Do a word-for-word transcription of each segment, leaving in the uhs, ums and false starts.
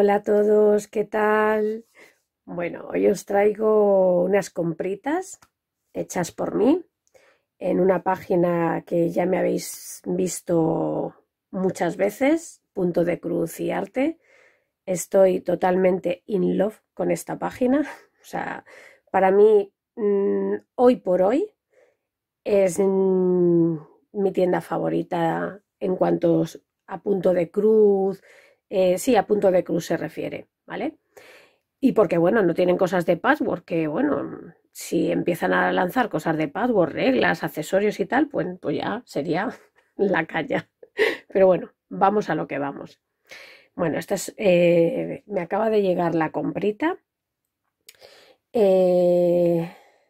Hola a todos, ¿qué tal? Bueno, hoy os traigo unas compritas hechas por mí en una página que ya me habéis visto muchas veces, Punto de Cruz y Arte. Estoy totalmente in love con esta página. O sea, para mí, mmm, hoy por hoy, es mmm, mi tienda favorita en cuanto a Punto de Cruz. Eh, sí, a Punto de Cruz se refiere, ¿vale? Y porque, bueno, no tienen cosas de password, que, bueno, si empiezan a lanzar cosas de password, reglas, accesorios y tal, pues, pues ya sería la caña. Pero bueno, vamos a lo que vamos. Bueno, esta es, eh, me acaba de llegar la comprita. Eh,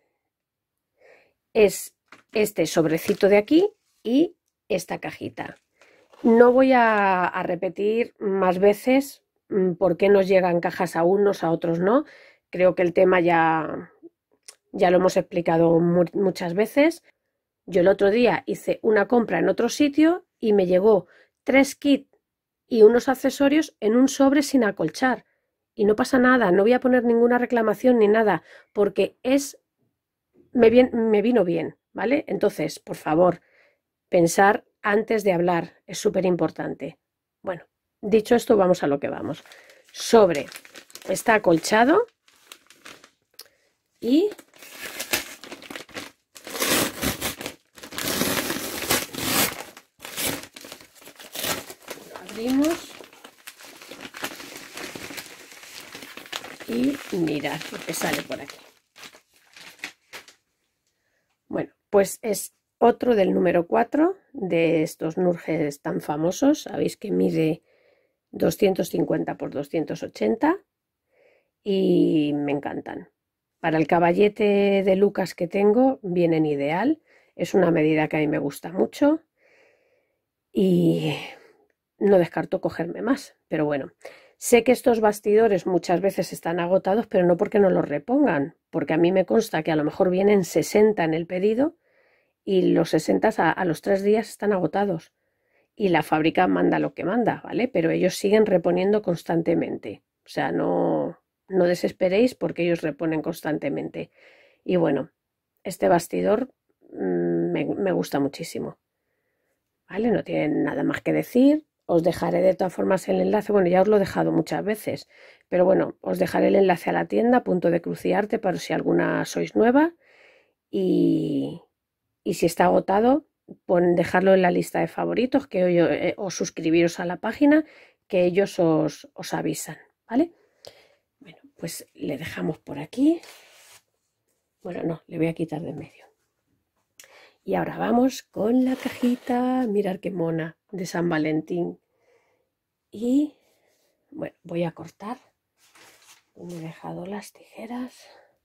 es este sobrecito de aquí y esta cajita. No voy a, a repetir más veces mmm, por qué nos llegan cajas a unos, a otros no. Creo que el tema ya, ya lo hemos explicado mu muchas veces. Yo el otro día hice una compra en otro sitio y me llegó tres kits y unos accesorios en un sobre sin acolchar. Y no pasa nada, no voy a poner ninguna reclamación ni nada, porque es, me, bien, me vino bien, ¿vale? Entonces, por favor, pensar antes de hablar es súper importante. Bueno, dicho esto, vamos a lo que vamos. Sobre está acolchado y lo abrimos y mirad lo que sale por aquí. Bueno, pues es otro del número cuatro de estos nurjes tan famosos. Sabéis que mide doscientos cincuenta por doscientos ochenta y me encantan. Para el caballete de Lucas que tengo vienen ideal. Es una medida que a mí me gusta mucho y no descarto cogerme más. Pero bueno, sé que estos bastidores muchas veces están agotados, pero no porque no los repongan, porque a mí me consta que a lo mejor vienen sesenta en el pedido y los sesenta a, a los tres días están agotados. Y la fábrica manda lo que manda, ¿vale? Pero ellos siguen reponiendo constantemente. O sea, no, no desesperéis porque ellos reponen constantemente. Y bueno, este bastidor mmm, me, me gusta muchísimo, ¿vale? No tienen nada más que decir. Os dejaré de todas formas el enlace. Bueno, ya os lo he dejado muchas veces. Pero bueno, os dejaré el enlace a la tienda, Punto de Cruz y Arte, para si alguna sois nueva. Y, y si está agotado, pon, dejarlo en la lista de favoritos que hoy, eh, o suscribiros a la página que ellos os, os avisan, ¿vale? Bueno, pues le dejamos por aquí. Bueno, no, le voy a quitar de en medio. Y ahora vamos con la cajita. Mirad qué mona, de San Valentín. Y bueno, voy a cortar. Me he dejado las tijeras.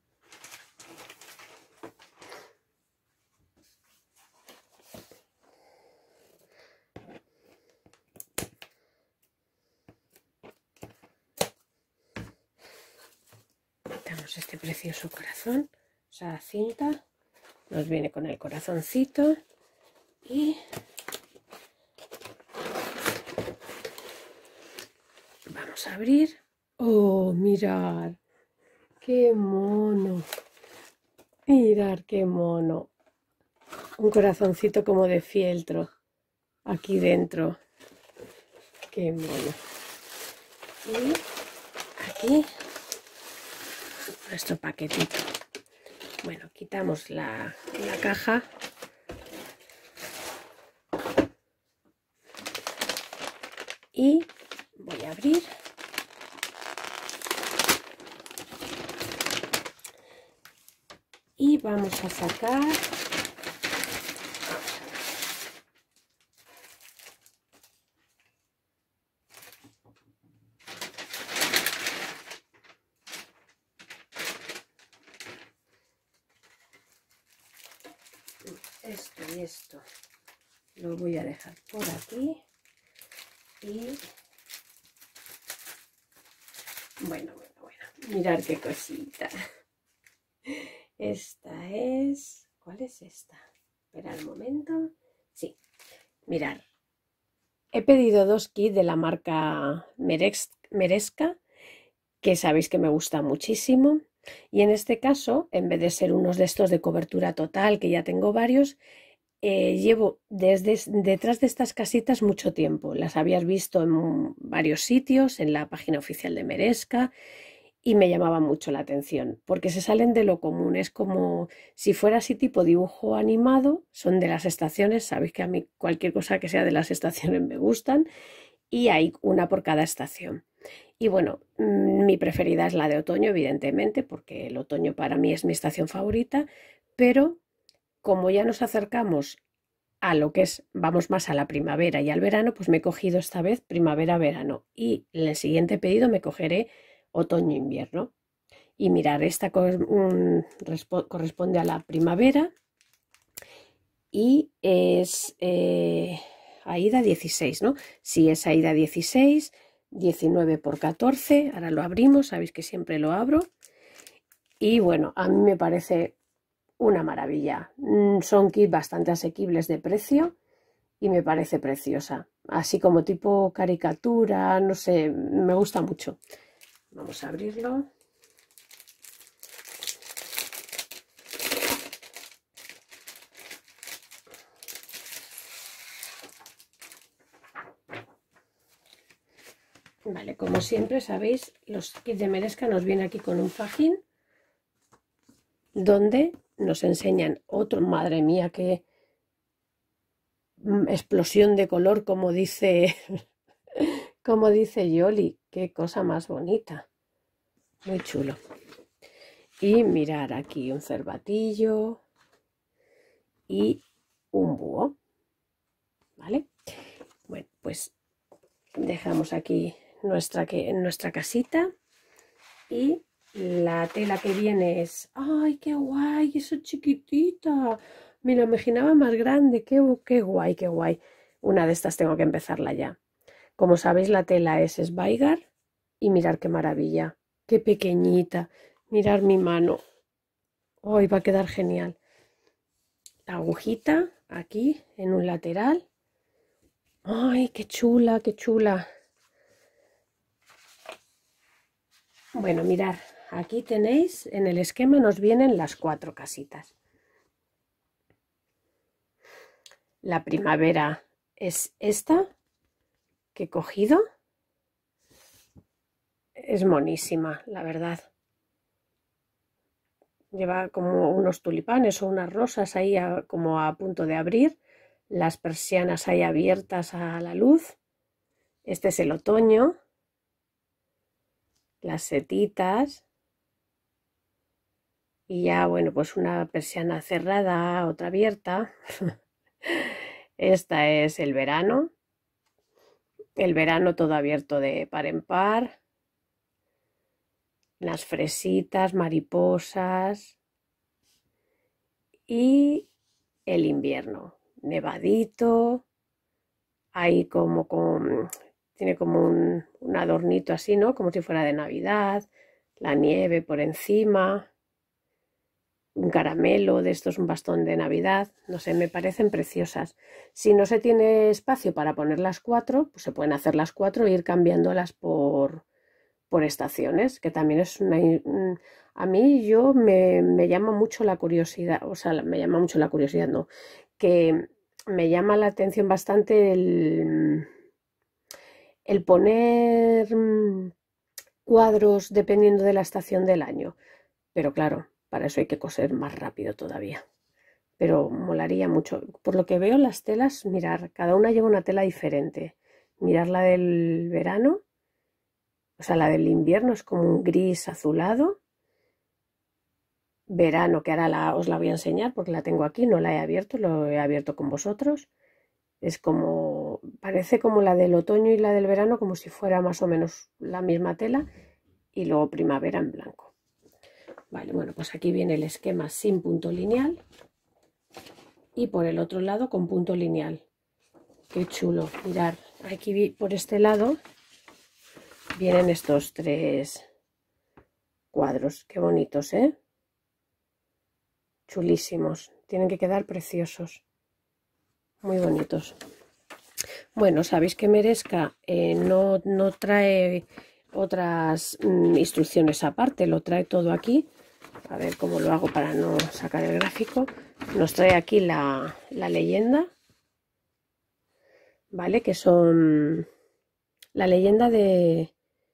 Quitamos este precioso corazón, o sea, cinta. Nos viene con el corazoncito y vamos a abrir. ¡Oh, mirad! ¡Qué mono! Mirad qué mono. Un corazoncito como de fieltro aquí dentro. ¡Qué mono! Y aquí nuestro paquetito. Bueno, quitamos la, la caja. Y voy a abrir. Y vamos a sacar esto y esto. Lo voy a dejar por aquí. Y bueno, bueno, bueno. Mirad qué cosita. Esta es... ¿Cuál es esta? Espera un momento. Sí, mirad. He pedido dos kits de la marca Merex, Meresca, que sabéis que me gusta muchísimo. Y en este caso, en vez de ser unos de estos de cobertura total, que ya tengo varios, eh, llevo desde detrás de estas casitas mucho tiempo. Las habías visto en varios sitios, en la página oficial de Meresca, y me llamaba mucho la atención, porque se salen de lo común. Es como si fuera así tipo dibujo animado, son de las estaciones, sabéis que a mí cualquier cosa que sea de las estaciones me gustan, y hay una por cada estación. Y bueno, mi preferida es la de otoño, evidentemente, porque el otoño para mí es mi estación favorita, pero como ya nos acercamos a lo que es, vamos más a la primavera y al verano, pues me he cogido esta vez primavera-verano y en el siguiente pedido me cogeré otoño-invierno. Y mirar, esta corresponde a la primavera y es eh, Aída dieciséis, ¿no? Sí, es Aída dieciséis, diecinueve por catorce, ahora lo abrimos, sabéis que siempre lo abro. Y bueno, a mí me parece una maravilla. Son kits bastante asequibles de precio y me parece preciosa. Así como tipo caricatura, no sé, me gusta mucho. Vamos a abrirlo. Vale, como siempre sabéis, los kits de Meresca nos vienen aquí con un fajín donde nos enseñan otro, madre mía, qué explosión de color, como dice, como dice Yoli, qué cosa más bonita, muy chulo. Y mirar aquí un cervatillo y un búho, ¿vale? Bueno, pues dejamos aquí nuestra, que, nuestra casita y la tela que viene es, ¡ay, qué guay! Eso es chiquitita. Me lo imaginaba más grande. Qué, qué guay, qué guay. Una de estas tengo que empezarla ya. Como sabéis, la tela es Sveigar y mirar qué maravilla. Qué pequeñita. Mirar mi mano. Hoy va a quedar genial. La agujita aquí en un lateral. ¡Ay, qué chula, qué chula! Bueno, mirad, aquí tenéis, en el esquema nos vienen las cuatro casitas. La primavera es esta que he cogido. Es monísima, la verdad. Lleva como unos tulipanes o unas rosas ahí a, como a punto de abrir. Las persianas ahí abiertas a la luz. Este es el otoño. Las setitas. Y ya, bueno, pues una persiana cerrada, otra abierta. Esta es el verano. El verano todo abierto de par en par. Las fresitas, mariposas. Y el invierno. Nevadito. Ahí como con... Tiene como un, un adornito así, ¿no? Como si fuera de Navidad. La nieve por encima. Un caramelo de estos, un bastón de Navidad, no sé, me parecen preciosas. Si no se tiene espacio para poner las cuatro, pues se pueden hacer las cuatro e ir cambiándolas por, por estaciones, que también es una... A mí yo me, me llama mucho la curiosidad, o sea, me llama mucho la curiosidad, no, que me llama la atención bastante el, el poner cuadros dependiendo de la estación del año, pero claro, para eso hay que coser más rápido todavía. Pero molaría mucho. Por lo que veo las telas, mirar, cada una lleva una tela diferente. Mirar la del verano, o sea, la del invierno es como un gris azulado. Verano, que ahora la, os la voy a enseñar porque la tengo aquí, no la he abierto, lo he abierto con vosotros. Es como, parece como la del otoño y la del verano, como si fuera más o menos la misma tela. Y luego primavera en blanco. Vale, bueno, pues aquí viene el esquema sin punto lineal y por el otro lado con punto lineal. Qué chulo, mirad, aquí por este lado vienen estos tres cuadros, qué bonitos, ¿eh? Chulísimos, tienen que quedar preciosos, muy bonitos. Bueno, sabéis que Meresca eh, no, no trae otras mm, instrucciones aparte, lo trae todo aquí. A ver cómo lo hago para no sacar el gráfico. Nos trae aquí la, la leyenda, ¿vale? Que son la leyenda de...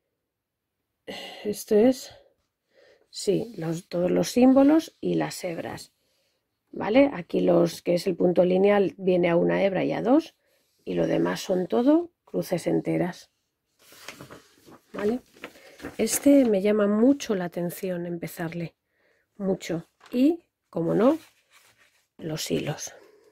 Esto es... Sí, los, todos los símbolos y las hebras, ¿vale? Aquí los que es el punto lineal viene a una hebra y a dos, y lo demás son todo cruces enteras, ¿vale? Este me llama mucho la atención empezarle, mucho. Y, como no, los hilos.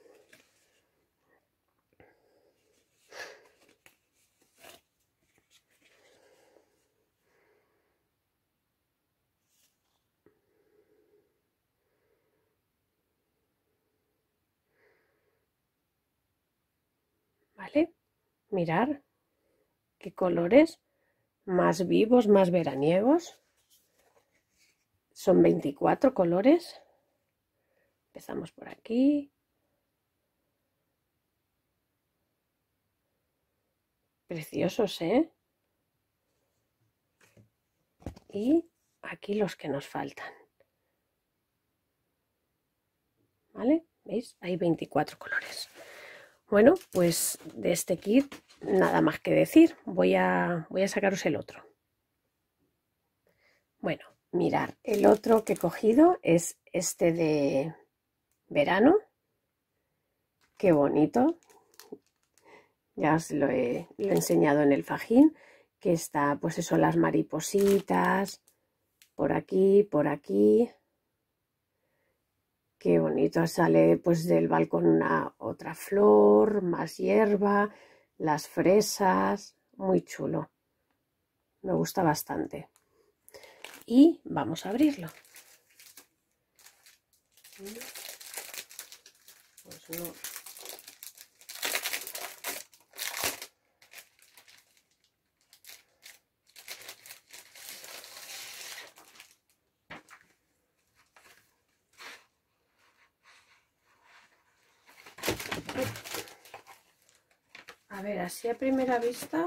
¿Vale? Mirar qué colores más vivos, más veraniegos. Son veinticuatro colores. Empezamos por aquí. Preciosos, ¿eh? Y aquí los que nos faltan. ¿Vale? ¿Veis? Hay veinticuatro colores. Bueno, pues de este kit nada más que decir. Voy a, voy a sacaros el otro. Bueno, mirar, el otro que he cogido es este de verano. Qué bonito. Ya os lo he, lo he enseñado en el fajín, que está, pues eso, las maripositas, por aquí, por aquí. Qué bonito, sale pues del balcón una otra flor, más hierba, las fresas, muy chulo. Me gusta bastante. Y vamos a abrirlo. Pues no. A ver, así a primera vista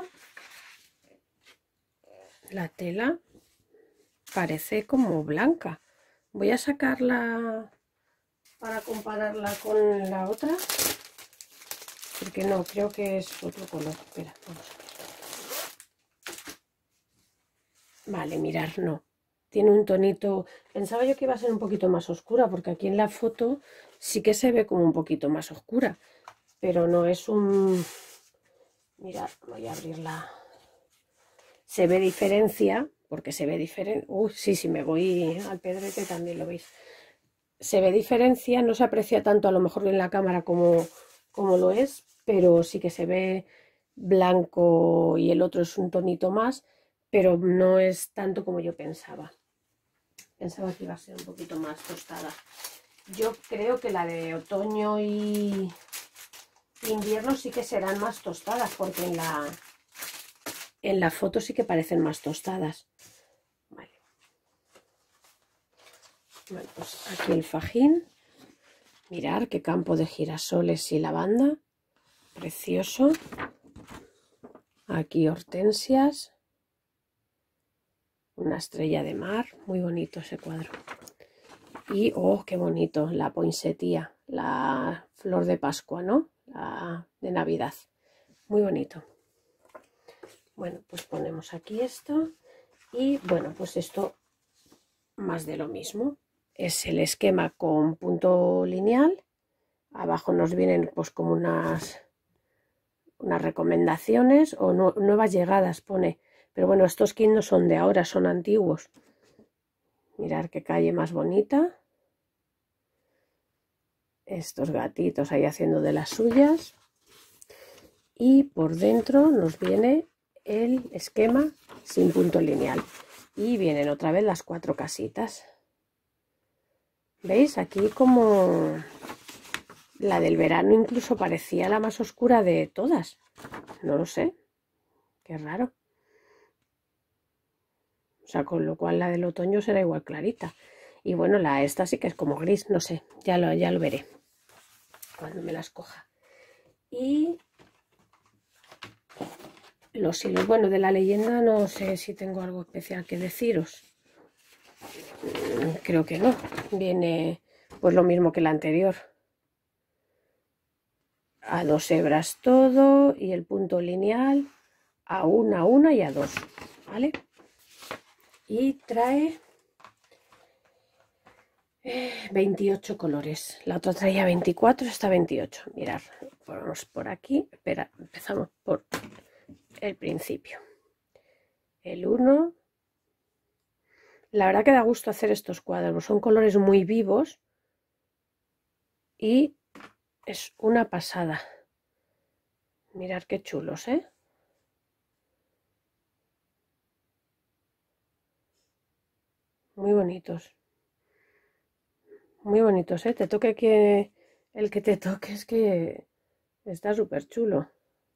la tela parece como blanca. Voy a sacarla para compararla con la otra, porque no, creo que es otro color. Espera, vamos a ver. Vale, mirar, no. Tiene un tonito... Pensaba yo que iba a ser un poquito más oscura, porque aquí en la foto sí que se ve como un poquito más oscura, pero no es un... Mirad, voy a abrirla. Se ve diferencia, porque se ve diferencia... Uy, sí, sí, me voy al pedrete, también lo veis. Se ve diferencia, no se aprecia tanto a lo mejor en la cámara como, como lo es, pero sí que se ve blanco y el otro es un tonito más, pero no es tanto como yo pensaba. Pensaba que iba a ser un poquito más tostada. Yo creo que la de otoño y invierno sí que serán más tostadas, porque en la, en la foto sí que parecen más tostadas. Vale. Bueno, pues aquí el fajín. Mirar qué campo de girasoles y lavanda. Precioso. Aquí hortensias. Una estrella de mar. Muy bonito ese cuadro. Y, oh, qué bonito, la poinsetía, la flor de Pascua, ¿no? La de Navidad. Muy bonito. Bueno, pues ponemos aquí esto. Y, bueno, pues esto más de lo mismo. Es el esquema con punto lineal. Abajo nos vienen pues como unas, unas recomendaciones o no, nuevas llegadas, pone. Pero bueno, estos kits no son de ahora, son antiguos. Mirad qué calle más bonita. Estos gatitos ahí haciendo de las suyas. Y por dentro nos viene el esquema sin punto lineal. Y vienen otra vez las cuatro casitas. ¿Veis? Aquí como la del verano incluso parecía la más oscura de todas. No lo sé. Qué raro. O sea, con lo cual la del otoño será igual clarita. Y bueno, la esta sí que es como gris, no sé. Ya lo, ya lo veré cuando me las coja. Y los hilos. Bueno, de la leyenda no sé si tengo algo especial que deciros. Creo que no. Viene pues lo mismo que la anterior. A dos hebras todo y el punto lineal a una, a una y a dos, ¿vale? Y trae veintiocho colores. La otra traía veinticuatro, esta veintiocho. Mirad, ponemos por aquí. Espera, empezamos por el principio. El uno. La verdad que da gusto hacer estos cuadros. Son colores muy vivos y es una pasada. Mirad qué chulos, ¿eh? Muy bonitos. Muy bonitos, ¿eh? Te toque que... El que te toque es que está súper chulo.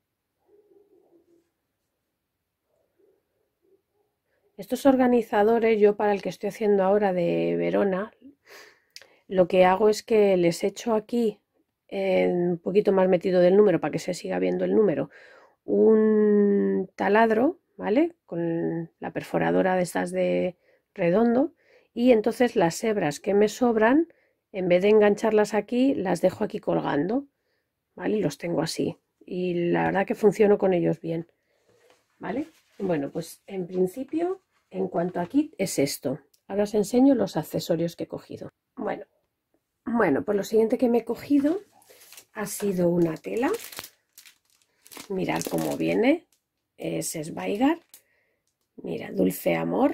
Estos organizadores, yo para el que estoy haciendo ahora de Verona, lo que hago es que les echo aquí, eh, un poquito más metido del número para que se siga viendo el número, un taladro, ¿vale? Con la perforadora de estas de redondo, y entonces las hebras que me sobran, en vez de engancharlas aquí, las dejo aquí colgando, ¿vale? Y los tengo así. Y la verdad que funciono con ellos bien, ¿vale? Bueno, pues en principio, en cuanto a kit, es esto. Ahora os enseño los accesorios que he cogido. Bueno, bueno, pues lo siguiente que me he cogido ha sido una tela. Mirad cómo viene. Es Sveigar. Mira, Dulce Amor.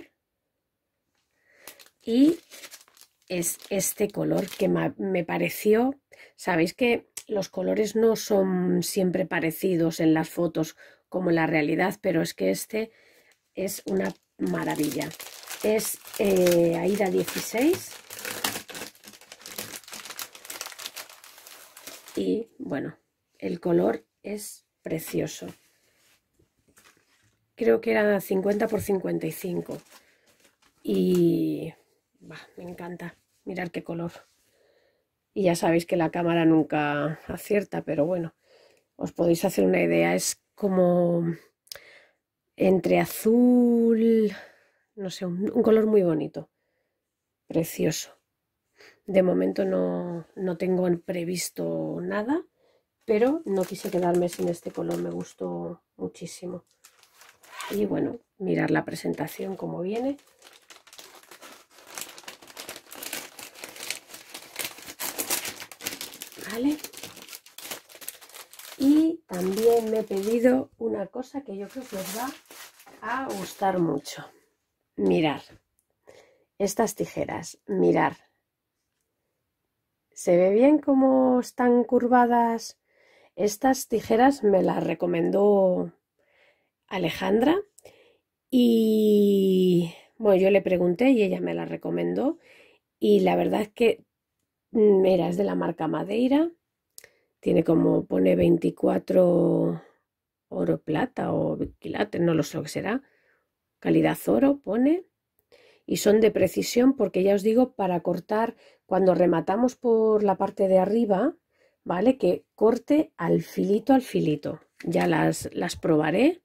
Y es este color que me pareció. Sabéis que los colores no son siempre parecidos en las fotos como en la realidad, pero es que este es una maravilla. Es eh, Aida dieciséis. Y bueno, el color es precioso. Creo que era cincuenta por cincuenta y cinco. Y bah, me encanta. Mirad qué color. Y ya sabéis que la cámara nunca acierta, pero bueno, os podéis hacer una idea. Es como entre azul, no sé, un, un color muy bonito. Precioso. De momento no, no tengo previsto nada, pero no quise quedarme sin este color, me gustó muchísimo. Y bueno, mirar la presentación como viene. Vale. Y también me he pedido una cosa que yo creo que os va a gustar mucho. Mirar. Estas tijeras, mirar. ¿Se ve bien cómo están curvadas? Estas tijeras me las recomendó Alejandra y bueno, yo le pregunté y ella me las recomendó y la verdad es que mira, es de la marca Madeira, tiene como pone veinticuatro oro plata o quilates, no lo sé lo que será, calidad oro pone. Y son de precisión porque ya os digo, para cortar, cuando rematamos por la parte de arriba, ¿vale? Que corte al filito, al filito. Ya las, las probaré.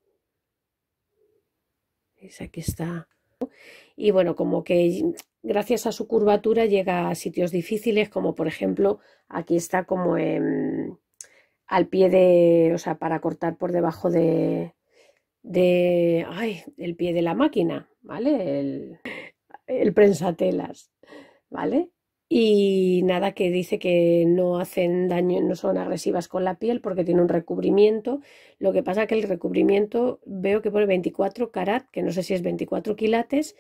¿Veis? Aquí está. Y bueno, como que gracias a su curvatura llega a sitios difíciles, como por ejemplo, aquí está como en, al pie de, o sea, para cortar por debajo de, de, ay, el pie de la máquina, ¿vale? El, el prensatelas, ¿vale? Y nada, que dice que no hacen daño, no son agresivas con la piel porque tiene un recubrimiento. Lo que pasa que el recubrimiento veo que pone veinticuatro carat, que no sé si es veinticuatro quilates,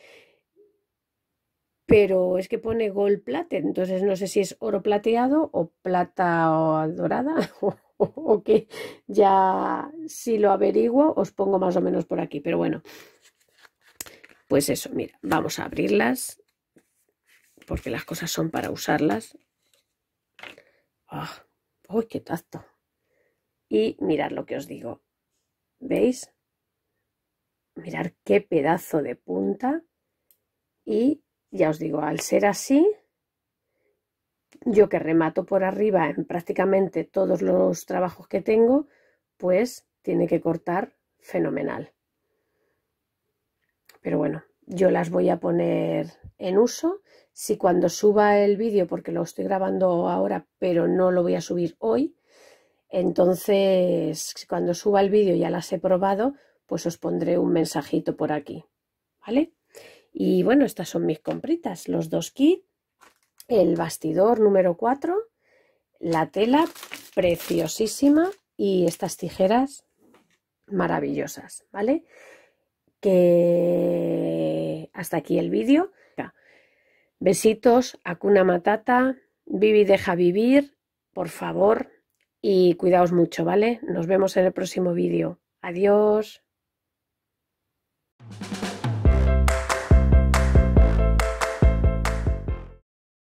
pero es que pone gold plated, entonces no sé si es oro plateado o plata dorada o, o, o que ya si lo averiguo os pongo más o menos por aquí, pero bueno. Pues eso, mira, vamos a abrirlas porque las cosas son para usarlas. ¡Ah! ¡Uy, qué tacto! Y mirad lo que os digo. ¿Veis? Mirad qué pedazo de punta. Y ya os digo, al ser así, yo que remato por arriba en prácticamente todos los trabajos que tengo, pues tiene que cortar fenomenal. Pero bueno, yo las voy a poner en uso. Si cuando suba el vídeo, porque lo estoy grabando ahora, pero no lo voy a subir hoy, entonces cuando suba el vídeo ya las he probado, pues os pondré un mensajito por aquí, ¿vale? Y bueno, estas son mis compritas, los dos kits, el bastidor número cuatro, la tela preciosísima y estas tijeras maravillosas, ¿vale? Que hasta aquí el vídeo. Besitos, Hakuna Matata, vivi deja vivir, por favor, y cuidaos mucho, ¿vale? Nos vemos en el próximo vídeo. Adiós.